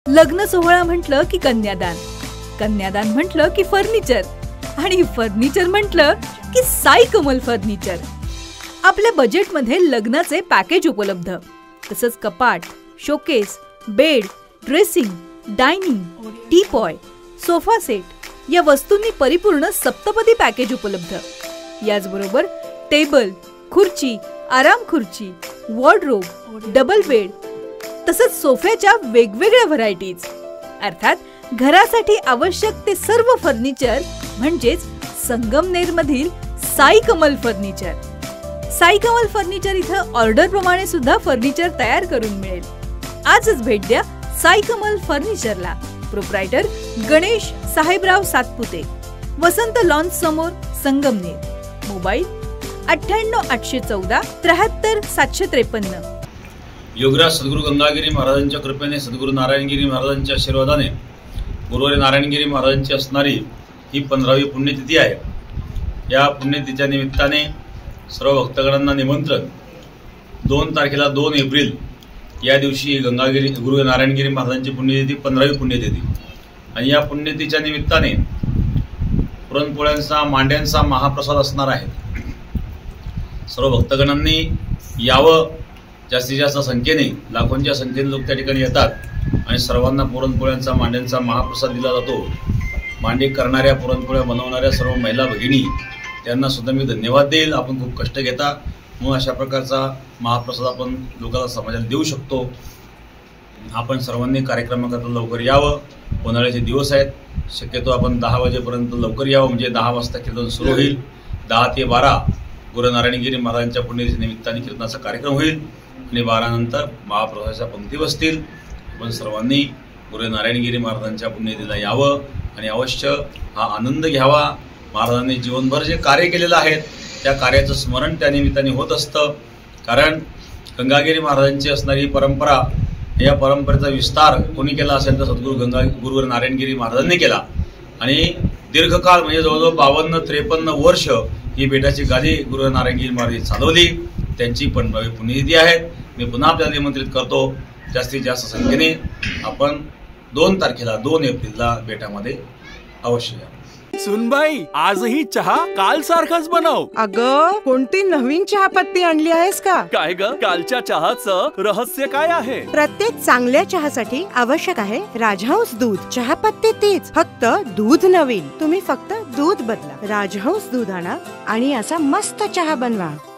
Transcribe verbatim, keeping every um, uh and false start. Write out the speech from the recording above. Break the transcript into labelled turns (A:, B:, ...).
A: लग्न सोहळा म्हटलं की कन्यादान, कन्यादान म्हटलं की फर्निचर आणि फर्निचर म्हटलं की साई कमल फर्निचर. आपल्या बजेटमध्ये लग्नाचे पॅकेज उपलब्ध, तसंच कपाट, showcase, bed, dressing, dining, teapoy, sofa set या वस्तूंनी परिपूर्ण सप्तपदी पॅकेज उपलब्ध. याचबरोबर टेबल, खुर्ची, आराम खुर्ची, वॉर्डरोब, डबल बेड तसंच सोफ्याच्या वेगवेगळ्या व्हरायटीज. अर्थात घरासाठी आवश्यक ते सर्व फर्निचर म्हणजेच संगमनेर मधील साई कमल फर्निचर. साई कमल फर्निचर इथं ऑर्डर प्रमाणे सुद्धा फर्निचर तयार करून मिळेल. आजच भेट द्या साई कमल फर्निचरला. प्रोप्रायटर गणेश साहेबराव सातपुते, वसंत लॉन्स समोर, संगमनेर. मोबाईल अठ्ठ्याण्णव आठशे चौदा त्र्याहत्तर सातशे त्रेपन्न.
B: योगराज सद्गुरू गंगागिरी महाराजांच्या कृपेने, सद्गुरू नारायणगिरी महाराजांच्या आशीर्वादाने, गुरुवारी नारायणगिरी महाराजांची असणारी ही पंधरावी पुण्यतिथी आहे. या पुण्यतिथीच्या निमित्ताने सर्व भक्तगणांना निमंत्रण. दोन तारखेला दोन एप्रिल या दिवशी गंगागिरी गुरु नारायणगिरी महाराजांची पुण्यतिथी, पंधरावी पुण्यतिथी. आणि या पुण्यतिथीच्या निमित्ताने पुरणपोळ्यांचा, मांड्यांचा महाप्रसाद असणार आहे. सर्व भक्तगणांनी यावं. जास्तीत जास्त संख्येने, लाखोंच्या संख्येने लोक त्या ठिकाणी येतात आणि सर्वांना पुरणपोळ्यांचा, मांड्यांचा महाप्रसाद दिला जातो. मांडे करणाऱ्या, पुरणपोळ्या बनवणाऱ्या सर्व महिला भगिनी त्यांना सुद्धा मी धन्यवाद देईल. आपण खूप कष्ट घेता म्हणून अशा प्रकारचा महाप्रसाद आपण लोकांना, समाजाला देऊ शकतो. आपण सर्वांनी कार्यक्रमाकरता लवकर यावं. उन्हाळ्याचे दिवस आहेत, शक्यतो आपण दहा वाजेपर्यंत लवकर यावं, म्हणजे दहा वाजता कीर्तन सुरू होईल. दहा ते बारा गुरु नारायणगिरी महाराजांच्या पुण्यतिथी निमित्ताने कीर्तनाचा कार्यक्रम होईल आणि बारा नंतर महाप्रसादाच्या पंक्ती बसतील. आपण सर्वांनी गुरु नारायणगिरी महाराजांच्या पुण्यतिथीला यावं आणि अवश्य हा आनंद घ्यावा. महाराजांनी जीवनभर जे कार्य केलेलं आहे त्या कार्याचं स्मरण त्या निमित्ताने होत असतं. कारण गंगागिरी महाराजांची असणारी परंपरा, या परंपरेचा विस्तार कोणी केला असेल तर सद्गुरू गंगा गुरु नारायणगिरी महाराजांनी केला. आणि दीर्घकाळ म्हणजे जवळजवळ बावन्न त्रेपन्न वर्ष ही बेटाची गादी गुरु नारायणगिरी महाराज चालवली. त्यांची पंधरावी पुण्यतिथी आहे. मी पुन्हा आपल्याला निमंत्रित करतो. जास्तीत जास्त संख्येने आपण दोन तारखेला दोन एप्रिलला बेटामध्ये अवश्य या.
C: सुनबाई, आजही चहा काल सारखाच बनव.
D: अगं, कोणती नवीन चहापत्ती आणली आहेस का?
C: काय ग, कालच्या चहाचं रहस्य काय आहे?
D: प्रत्येक चांगल्या चहासाठी आवश्यक आहे राजहंस दूध. चहापत्ती तीच, फक्त दूध नवीन. तुम्ही फक्त दूध बदला. राजहंस दूध आणा आणि असा मस्त चहा बनवा.